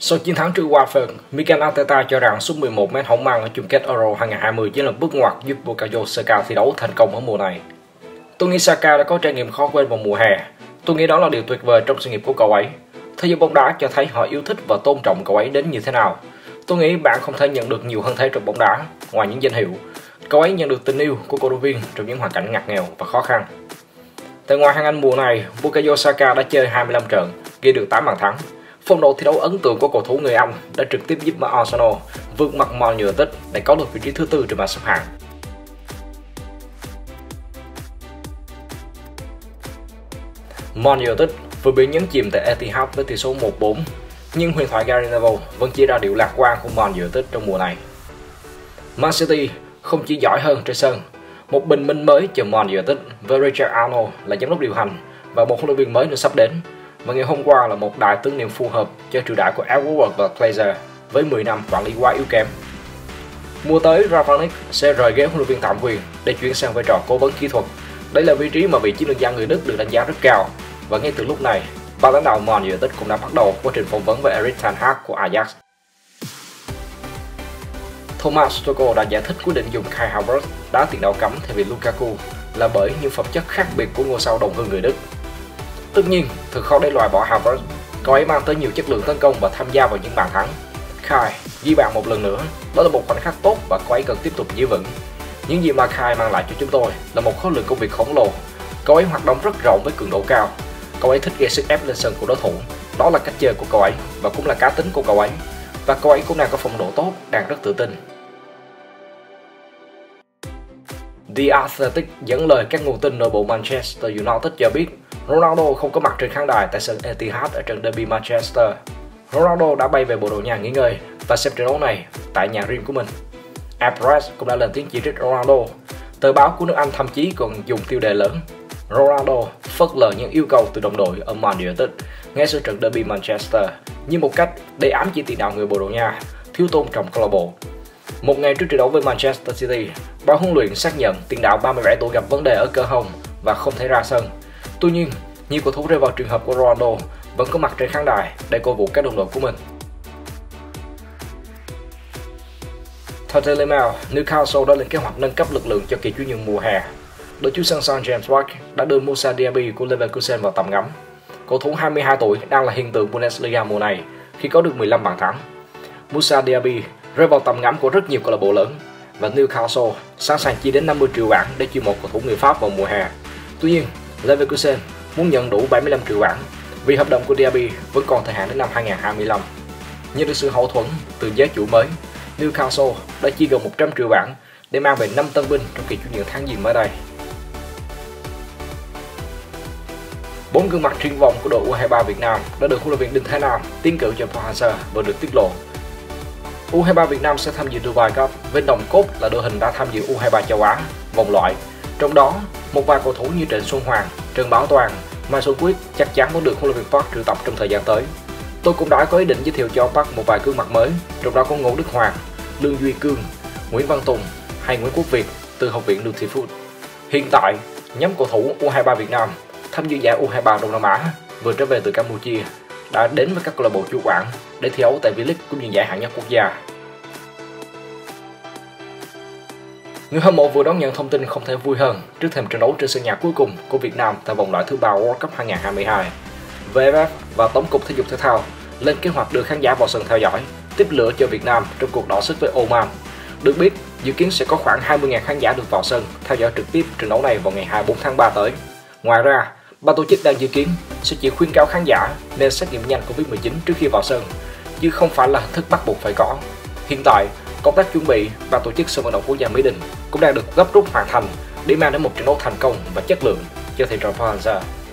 Sau chiến thắng trước Watford, Mikel Arteta cho rằng sút 11 mét hỏng mang ở chung kết Euro 2020 chỉ là bước ngoặt giúp Bukayo Saka thi đấu thành công ở mùa này. Tôi nghĩ Saka đã có trải nghiệm khó quên vào mùa hè. Tôi nghĩ đó là điều tuyệt vời trong sự nghiệp của cậu ấy. Thế giới bóng đá cho thấy họ yêu thích và tôn trọng cậu ấy đến như thế nào. Tôi nghĩ bạn không thể nhận được nhiều hơn thế trong bóng đá, ngoài những danh hiệu. Cậu ấy nhận được tình yêu của cổ động viên trong những hoàn cảnh ngặt nghèo và khó khăn. Tại ngoại hạng Anh mùa này, Bukayo Saka đã chơi 25 trận, ghi được 8 bàn thắng. Phong độ thi đấu ấn tượng của cầu thủ người Anh đã trực tiếp giúp Arsenal vượt mặt Man United để có được vị trí thứ tư trên bảng xếp hạng. Man United vừa bị nhấn chìm tại Etihad với tỷ số 1-4, nhưng huyền thoại Gary Neville vẫn chỉ ra điều lạc quan của Man United trong mùa này. Man City không chỉ giỏi hơn trên sân, một bình minh mới chờ Man United với Richard Arnold là giám đốc điều hành và một huấn luyện viên mới nữa sắp đến. Và ngày hôm qua là một đại tưởng niệm phù hợp cho triều đại của Ed Woodward và Glazer với 10 năm quản lý quá yếu kém. Mùa tới, Ralf Rangnick sẽ rời ghế huấn luyện viên tạm quyền để chuyển sang vai trò cố vấn kỹ thuật. Đây là vị trí mà vị chiến lược gia người Đức được đánh giá rất cao. Và ngay từ lúc này, ban lãnh đạo Man United cũng đã bắt đầu quá trình phỏng vấn với Erik ten Hag của Ajax. Thomas Tuchel đã giải thích quyết định dùng Kai Havertz đá tiền đạo cắm thay vì Lukaku là bởi những phẩm chất khác biệt của ngôi sao đồng hương người Đức. Tất nhiên, thật khó để loại bỏ Havertz. Cậu ấy mang tới nhiều chất lượng tấn công và tham gia vào những bàn thắng. Kai ghi bàn một lần nữa, đó là một khoảnh khắc tốt và cậu ấy cần tiếp tục giữ vững. Những gì mà Kai mang lại cho chúng tôi là một khối lượng công việc khổng lồ. Cậu ấy hoạt động rất rộng với cường độ cao. Cậu ấy thích gây sức ép lên sân của đối thủ. Đó là cách chơi của cậu ấy và cũng là cá tính của cậu ấy. Và cậu ấy cũng đang có phong độ tốt, đang rất tự tin. The Athletic dẫn lời các nguồn tin nội bộ Manchester United cho biết Ronaldo không có mặt trên khán đài tại sân Etihad ở trận derby Manchester. Ronaldo đã bay về Bồ Đào Nha nghỉ ngơi và xem trận đấu này tại nhà riêng của mình. Press cũng đã lên tiếng chỉ trích Ronaldo. Tờ báo của nước Anh thậm chí còn dùng tiêu đề lớn Ronaldo phớt lờ những yêu cầu từ đồng đội ở Man United ngay sau trận derby Manchester như một cách để ám chỉ tiền đạo người Bồ Đào Nha thiếu tôn trọng câu lạc bộ. Một ngày trước trận đấu với Manchester City, ban huấn luyện xác nhận tiền đạo 37 tuổi gặp vấn đề ở cơ hông và không thể ra sân. Tuy nhiên, nhiều cầu thủ rơi vào trường hợp của Ronaldo vẫn có mặt trên khán đài để cổ vũ các đồng đội của mình. Theo Daily Mail, Newcastle đã lên kế hoạch nâng cấp lực lượng cho kỳ chuyển nhượng mùa hè. Đội chủ sân St James Park đã đưa Moussa Diaby của Leverkusen vào tầm ngắm. Cầu thủ 22 tuổi đang là hiện tượng Bundesliga mùa này khi có được 15 bàn thắng. Moussa Diaby rơi vào tầm ngắm của rất nhiều câu lạc bộ lớn và Newcastle sẵn sàng chi đến 50 triệu bảng để chiêu mộ cầu thủ người Pháp vào mùa hè. Tuy nhiên, Leverkusen muốn nhận đủ 75 triệu bảng vì hợp đồng của Diaby vẫn còn thời hạn đến năm 2025. Nhận được sự hậu thuẫn từ giới chủ mới, Newcastle đã chi gần 100 triệu bảng để mang về 5 tân binh trong kỳ chuyển nhượng tháng giêng mới đây. 4 gương mặt triển vọng của đội U23 Việt Nam đã được huấn luyện viên Đinh Thái Nam tiến cử cho Phaser vừa được tiết lộ. U23 Việt Nam sẽ tham dự Dubai Cup với nòng cốt là đội hình đã tham dự U23 châu Á vòng loại. Trong đó, một vài cầu thủ như Trịnh Xuân Hoàng, Trần Bảo Toàn, Mai Xuân Quyết chắc chắn vẫn được huấn luyện viên Park triệu tập trong thời gian tới. Tôi cũng đã có ý định giới thiệu cho Park một vài gương mặt mới, trong đó có Ngô Đức Hoàng, Lương Duy Cương, Nguyễn Văn Tùng hay Nguyễn Quốc Việt từ Học viện Nutifood. Hiện tại, nhóm cầu thủ U23 Việt Nam tham dự giải U23 Đông Nam Á vừa trở về từ Campuchia đã đến với các câu lạc bộ chủ quản để thi đấu tại V-League cũng như giải hạng nhất quốc gia. Người hâm mộ vừa đón nhận thông tin không thể vui hơn trước thềm trận đấu trên sân nhà cuối cùng của Việt Nam tại vòng loại thứ 3 World Cup 2022. VFF và Tổng cục Thể dục Thể thao lên kế hoạch đưa khán giả vào sân theo dõi, tiếp lửa cho Việt Nam trong cuộc đọ sức với Oman. Được biết, dự kiến sẽ có khoảng 20.000 khán giả được vào sân theo dõi trực tiếp trận đấu này vào ngày 24 tháng 3 tới. Ngoài ra, ban tổ chức đang dự kiến sẽ chỉ khuyến cáo khán giả nên xét nghiệm nhanh Covid-19 trước khi vào sân, chứ không phải là hình thức bắt buộc phải có. Hiện tại, công tác chuẩn bị và tổ chức sân vận động quốc gia Mỹ Đình cũng đang được gấp rút hoàn thành để mang đến một trận đấu thành công và chất lượng cho thị trường Phaser.